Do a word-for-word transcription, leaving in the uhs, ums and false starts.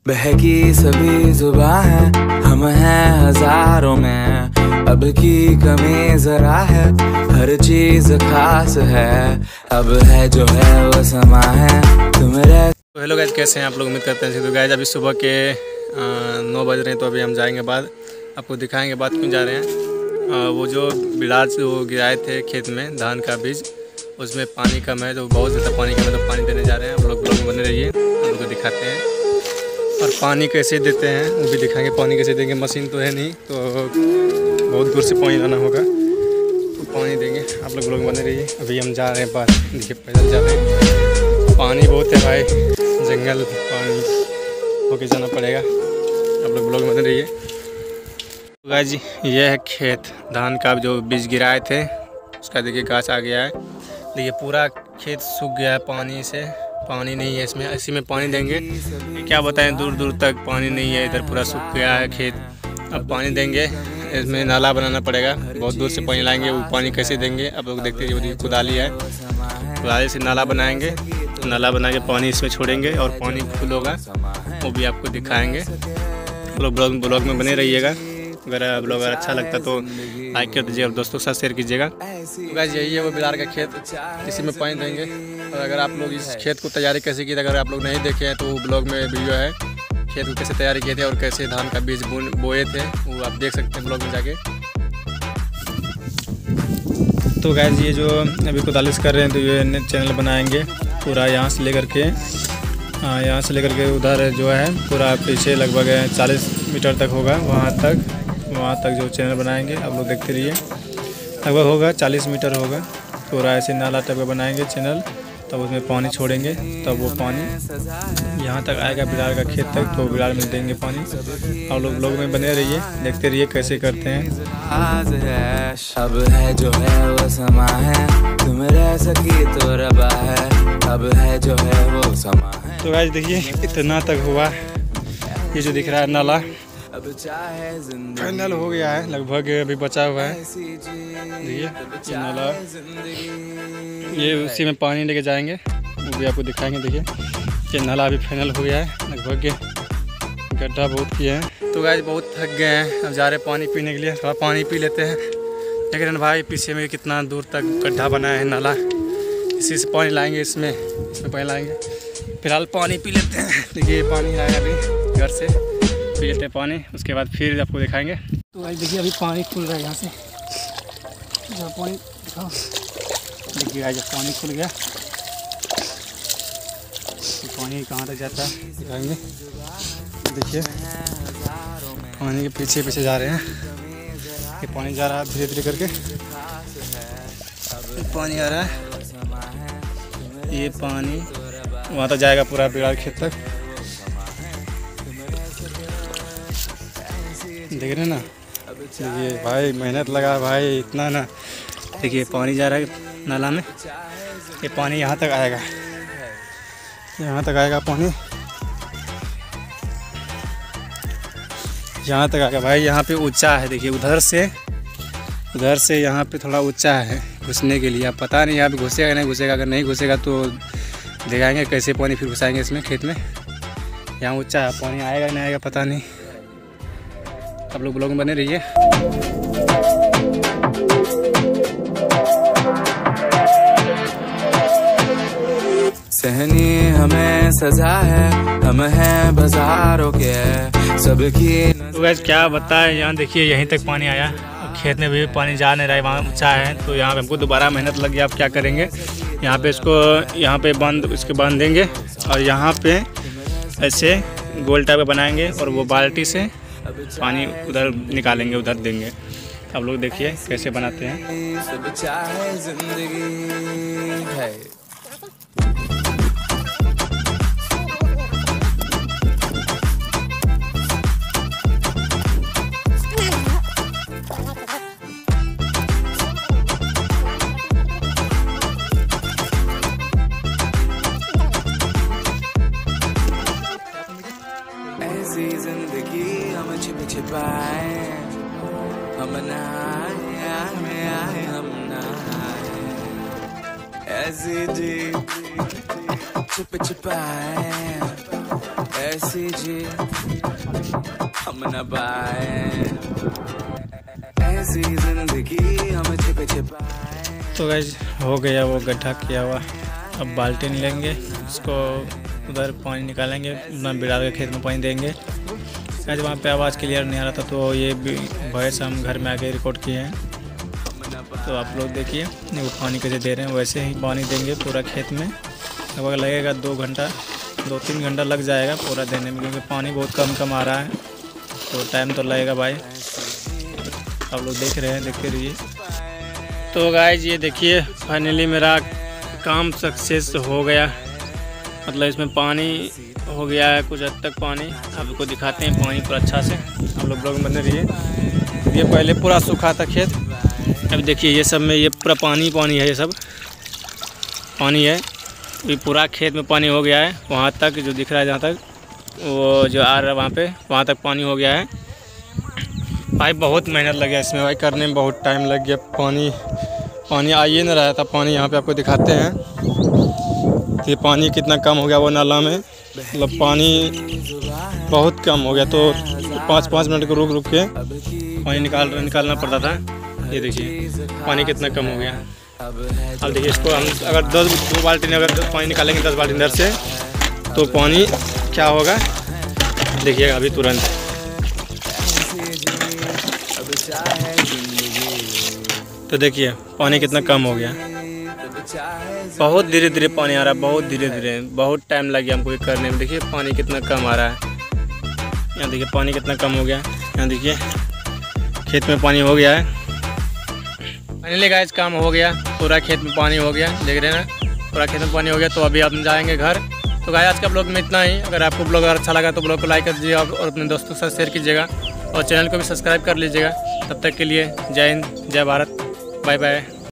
बहकी सभी जुबां है, हम हैं हजारों में, अब की कमी जरा है, हर चीज खास है, अब है जो है वो समा है तुम रह। तो हेलो गाइज, कैसे हैं आप लोग? उम्मीद करते हैं। तो गाइज अभी सुबह के नौ बज रहे हैं, तो अभी हम जाएंगे बाद, आपको दिखाएंगे बाद क्यों जा रहे हैं। आ, वो जो बिलाज जो गिराए थे खेत में धान का बीज, उसमें पानी कम है, तो बहुत ज़्यादा पानी कम है, तो पानी देने जा रहे हैं। आप लोग ब्लॉग में बने रहिए, हम लोग को दिखाते हैं। और पानी कैसे देते हैं वो भी दिखाएंगे। पानी कैसे देंगे, मशीन तो है नहीं, तो बहुत दूर से पानी लाना होगा, तो पानी देंगे। आप लोग ब्लॉग में बने रहिए। अभी हम जा रहे हैं बाहर, देखिए पैदल जा रहे हैं। पानी बहुत है भाई, जंगल पानी होके जाना पड़ेगा। आप लोग ब्लॉग में बने रहिए। तो गाइस जी, ये है खेत धान का जो बीज गिराए थे, उसका देखिए गाछ आ गया है। देखिए पूरा खेत सूख गया है पानी से, पानी नहीं है इसमें। इसी में पानी देंगे, क्या बताएं, दूर दूर तक पानी नहीं है, इधर पूरा सूख गया है खेत। अब पानी देंगे, इसमें नाला बनाना पड़ेगा, बहुत दूर से पानी लाएंगे। वो पानी कैसे देंगे आप लोग देखते रहिए। कुदाली है, कुदाली से नाला बनाएंगे, नाला बना के पानी इसमें छोड़ेंगे और पानी फुल होगा, वो भी आपको दिखाएंगे। लोग ब्लॉग ब्लॉग में बने रहिएगा। अगर ब्लॉग अच्छा लगता तो लाइक कर दीजिएगा और दोस्तों के साथ शेयर कीजिएगा। तो गाइस यही है वो बिलार का खेत, इसी में पानी देंगे। और अगर आप लोग इस खेत को तैयारी कैसे की थी, अगर आप लोग नहीं देखे हैं तो वो ब्लॉग में वीडियो है, खेत को कैसे तैयारी किए थे और कैसे धान का बीज बोए थे, वो आप देख सकते हैं ब्लॉग में जाके। तो गाइस ये जो अभी कुदाली से कर रहे हैं, तो ये चैनल बनाएंगे पूरा, यहाँ से लेकर के यहाँ से लेकर के उधर जो है पूरा पीछे लगभग चालीस मीटर तक होगा, वहाँ तक वहाँ तक जो चैनल बनाएंगे। आप लोग देखते रहिए, लगभग होगा चालीस मीटर होगा। पूरा ऐसे नाला टाइप का बनाएंगे चैनल, तब उसमें पानी छोड़ेंगे, तब वो पानी यहाँ तक आएगा बिलार का खेत तक, तो बिलार में देंगे पानी। आप लोग लोग में बने रहिए, देखते रहिए कैसे करते हैं। अब है जो है वो समा है, तुम रह सकी तो रबा है, अब है जो है वो समा है। तो गाइस देखिए इतना तक हुआ, ये जो दिख रहा है नाला फाइनल हो गया है, लगभग अभी बचा हुआ है। देखिए ये नाला, ये उसी में पानी लेके जाएंगे, वो भी आपको दिखाएंगे। देखिए ये नाला अभी फाइनल हो गया है, लगभग गड्ढा बहुत किया है। तो गाइस बहुत थक गए हैं, अब जा रहे हैं पानी पीने के लिए, थोड़ा पानी पी लेते हैं। लेकिन भाई पीछे में कितना दूर तक गड्ढा बनाया है नाला, इसी से पानी लाएंगे, इसमें इसमें पानी लाएंगे। फिलहाल पानी पी लेते हैं। देखिए पानी आया अभी घर से, पी लेते हैं पानी, उसके बाद फिर आपको दिखाएंगे। तो भाई देखिए अभी पानी खुल रहा है यहाँ से, जब पानी दिखाओ, देखिए भाई जब पानी खुल गया तो पानी कहाँ तक जाता है दिखाएंगे। देखिए पानी के पीछे पीछे जा रहे हैं, ये पानी जा रहा है धीरे धीरे करके, पानी आ रहा है, ये पानी वहाँ तक जाएगा पूरा बिलार खेत तक। देख रहे हैं ना, देखिए भाई मेहनत लगा भाई इतना ना। देखिए पानी जा रहा है नाला में, ये पानी यहाँ तक आएगा, यहाँ तक आएगा पानी, यहाँ तक आएगा भाई। यहाँ पे ऊंचा है, देखिए उधर से उधर से यहाँ पे थोड़ा ऊंचा है घुसने के लिए। अब पता नहीं यहाँ पे घुसेगा नहीं घुसेगा, अगर नहीं घुसेगा तो दिखाएंगे कैसे पानी फिर घुसाएंगे इसमें खेत में। यहाँ ऊंचा है, पानी आएगा नहीं आएगा पता नहीं। आप लोग ब्लॉग में बने रहिए। सहनी हमें सजा है, हम हैं बाजारों के सबकी। तो गाइस क्या बताएं, यहाँ देखिए यहीं तक पानी आया, खेत में भी पानी जा नहीं रहा है, वहाँ ऊंचा है, तो यहाँ पे हमको दोबारा मेहनत लग गया। अब क्या करेंगे, यहाँ पे इसको यहाँ पे बांध इसके बांधेंगे और यहाँ पे ऐसे गोल टाइप का बनाएंगे और वो बाल्टी से पानी उधर निकालेंगे, उधर देंगे। आप लोग देखिए कैसे बनाते हैं। सब चाहे जिंदगी है। ऐसी जिंदगी हम छिप छिपाए, हम नहाए आए आए हम नहाए, ऐसी जी छुप छुपाए, ऐसी जी हम न पाए, ऐसी जिंदगी हम छिप छिपाए। तो गाइस हो गया वो गड्ढा किया हुआ, अब बाल्टी लेंगे, उसको उधर पानी निकालेंगे, उधर बिलाल के खेत में पानी देंगे। गाइस वहाँ पे आवाज़ क्लियर नहीं आ रहा था, तो ये वॉइस हम घर में आके रिकॉर्ड किए हैं। तो आप लोग देखिए वो पानी कैसे दे रहे हैं, वैसे ही पानी देंगे पूरा खेत में। लगभग लगेगा दो घंटा दो तीन घंटा लग जाएगा पूरा देने में, क्योंकि पानी बहुत कम कम आ रहा है, तो टाइम तो लगेगा भाई। आप लोग देख रहे हैं, देखते रहिए। तो गाइस ये देखिए फाइनली मेरा काम सक्सेस हो गया, मतलब इसमें पानी हो गया है कुछ हद तक पानी। आपको दिखाते हैं पानी पूरा अच्छा से, आप लोग ब्लॉग में बने रहिए। ये पहले पूरा सूखा था खेत, अब देखिए ये सब में ये पूरा पानी पानी है, ये सब पानी है। ये पूरा खेत में पानी हो गया है, वहाँ तक जो दिख रहा है, जहाँ तक वो जो आ रहा है वहाँ पे, वहाँ तक पानी हो गया है भाई। बहुत मेहनत लग गया इसमें भाई, करने में बहुत टाइम लग गया। पानी पानी आ ही नहीं रहा था पानी, यहाँ पे आपको दिखाते हैं। तो ये पानी कितना कम हो गया वो नाला में, मतलब पानी बहुत कम हो गया, तो पाँच पाँच मिनट को रुक रुक के पानी निकाल निकालना पड़ता था। ये देखिए पानी कितना कम हो गया। अब देखिए इसको हम अगर दस दो बाल्टी अगर पानी निकालेंगे दस बाल्टी अंदर से, तो पानी क्या होगा देखिएगा अभी तुरंत। तो देखिए पानी कितना कम हो गया, बहुत धीरे धीरे पानी आ रहा है, बहुत धीरे धीरे, बहुत टाइम लग गया हमको ये करने में। देखिए पानी कितना कम आ रहा है, यहाँ देखिए पानी कितना कम हो गया। यहाँ देखिए खेत में पानी हो गया है, फाइनली गाइस काम हो गया, पूरा खेत में पानी हो गया, देख रहे हैं ना, पूरा खेत में पानी हो गया। तो अभी हम जाएंगे घर। तो गाइस आज का ब्लॉग में इतना ही। अगर आपको ब्लॉग अच्छा लगा तो ब्लॉग को लाइक कर दीजिएगा और अपने दोस्तों के साथ शेयर कीजिएगा, और चैनल को भी सब्सक्राइब कर लीजिएगा। तब तक के लिए जय हिंद, जय भारत, बाय बाय।